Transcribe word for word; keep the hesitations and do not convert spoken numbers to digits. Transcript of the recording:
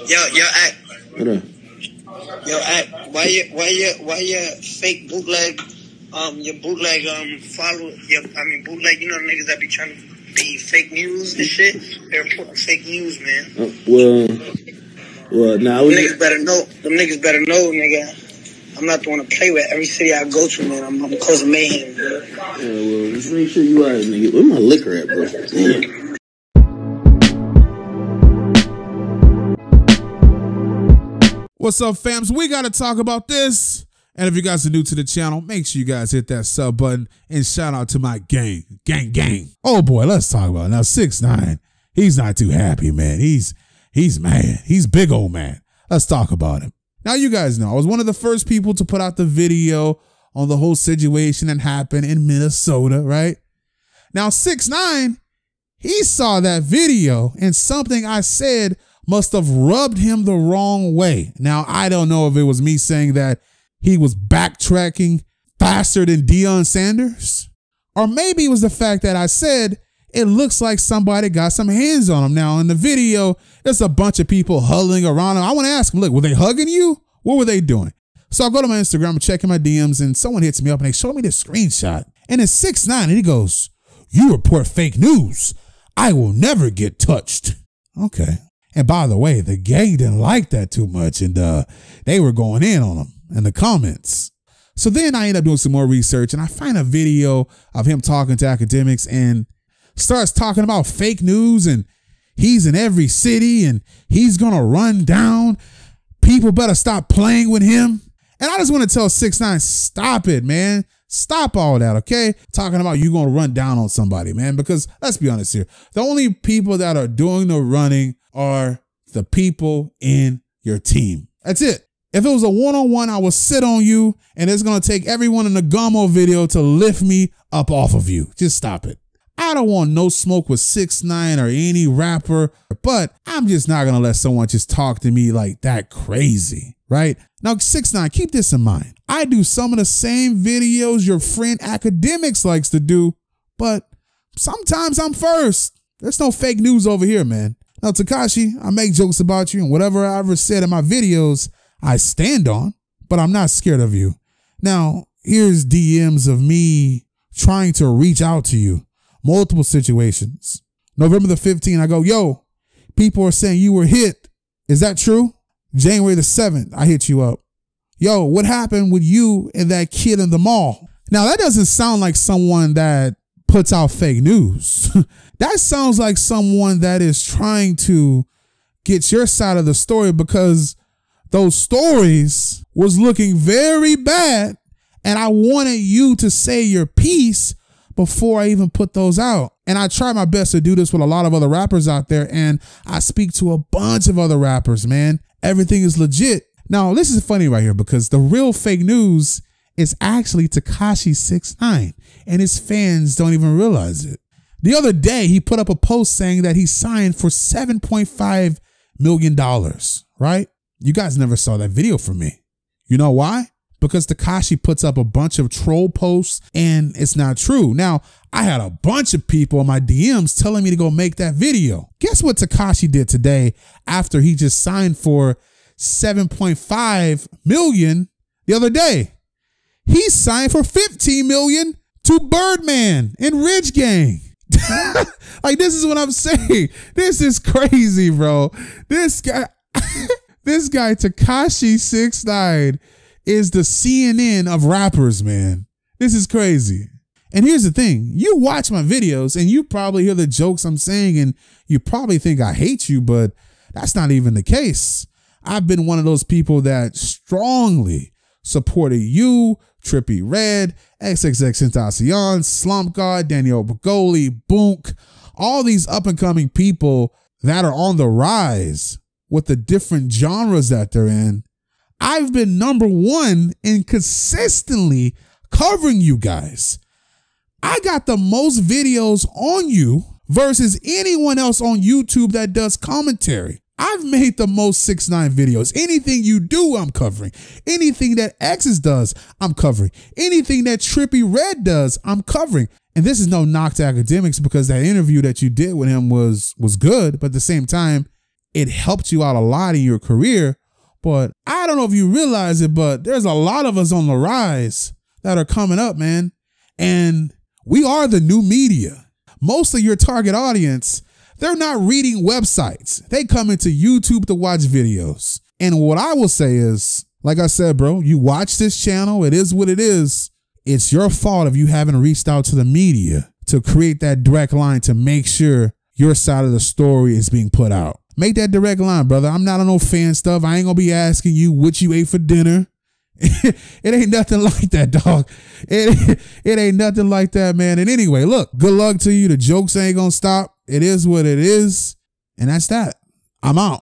Yo, yo, act. What up? Yo, act. Why you, why you, why your fake bootleg, um, your bootleg, um, follow, your, I mean, bootleg, you know, niggas that be trying to be fake news and shit? They're reporting fake news, man. Uh, well, well, now nah, them niggas better know. Them niggas better know, nigga. I'm not the one to play with. Every city I go to, man, I'm, I'm causing mayhem, bro. Yeah, well, just make sure you are, nigga. Where my liquor at, bro? Damn. What's up, fams? We got to talk about this. And if you guys are new to the channel, make sure you guys hit that sub button and shout out to my gang. Gang, gang. Oh, boy, let's talk about it. Now, six nine, he's not too happy, man. He's, he's mad. He's big old mad. Let's talk about him. Now, you guys know, I was one of the first people to put out the video on the whole situation that happened in Minnesota, right? Now, six nine, he saw that video and something I said must have rubbed him the wrong way. Now, I don't know if it was me saying that he was backtracking faster than Deion Sanders, or maybe it was the fact that I said it looks like somebody got some hands on him. Now, in the video, there's a bunch of people huddling around him. I want to ask him, look, were they hugging you? What were they doing? So I go to my Instagram and checking my D Ms, and someone hits me up and they show me this screenshot. And it's six nine, and he goes, "You report fake news. I will never get touched." Okay. And by the way, the gang didn't like that too much, and uh, they were going in on him in the comments. So then I end up doing some more research, and I find a video of him talking to academics and starts talking about fake news, and he's in every city, and he's going to run down. People better stop playing with him. And I just want to tell six nine, stop it, man. Stop all that, okay? Talking about you going to run down on somebody, man, because let's be honest here. The only people that are doing the running are the people in your team. That's it. If it was a one-on-one, I would sit on you, and it's going to take everyone in the Gummo video to lift me up off of you. Just stop it. I don't want no smoke with six nine or any rapper, but I'm just not going to let someone just talk to me like that crazy, right? Now, six nine, keep this in mind. I do some of the same videos your friend Academics likes to do, but sometimes I'm first. There's no fake news over here, man. Now, Tekashi, I make jokes about you, and whatever I ever said in my videos, I stand on, but I'm not scared of you. Now, here's D Ms of me trying to reach out to you. Multiple situations. November the fifteenth, I go, yo, people are saying you were hit. Is that true? January the seventh, I hit you up. Yo, what happened with you and that kid in the mall? Now, that doesn't sound like someone that puts out fake news. That sounds like someone that is trying to get your side of the story, because those stories was looking very bad, and I wanted you to say your piece before I even put those out. And I try my best to do this with a lot of other rappers out there, and I speak to a bunch of other rappers, man. Everything is legit. Now, this is funny right here, because the real fake news is actually Tekashi six nine, and his fans don't even realize it. The other day, he put up a post saying that he signed for seven point five million dollars, right? You guys never saw that video from me. You know why? Because Tekashi puts up a bunch of troll posts, and it's not true. Now, I had a bunch of people in my D Ms telling me to go make that video. Guess what Tekashi did today after he just signed for seven point five million dollars the other day? He signed for fifteen million dollars to Birdman and Ridge Gang. Like, this is what I'm saying. This is crazy, bro. This guy, this guy Tekashi six nine is the C N N of rappers, man. This is crazy. And here's the thing. You watch my videos and you probably hear the jokes I'm saying, and you probably think I hate you, but that's not even the case. I've been one of those people that strongly supported you, Trippie Redd, X X X Tentacion, Slump God, Daniel Bagoli, Boonk, all these up-and-coming people that are on the rise with the different genres that they're in. I've been number one in consistently covering you guys. I got the most videos on you versus anyone else on YouTube that does commentary. I've made the most six nine videos. Anything you do, I'm covering. Anything that X's does, I'm covering. Anything that Trippie Redd does, I'm covering. And this is no knock to Academics, because that interview that you did with him was was good, but at the same time, it helped you out a lot in your career. But I don't know if you realize it, but there's a lot of us on the rise that are coming up, man. And we are the new media. Most of your target audience, they're not reading websites. They come into YouTube to watch videos. And what I will say is, like I said, bro, you watch this channel. It is what it is. It's your fault if you haven't reached out to the media to create that direct line to make sure your side of the story is being put out. Make that direct line, brother. I'm not on no fan stuff. I ain't gonna be asking you what you ate for dinner. It ain't nothing like that, dog. It, it ain't nothing like that, man. And anyway, look, good luck to you. The jokes ain't gonna stop. It is what it is. And that's that. I'm out.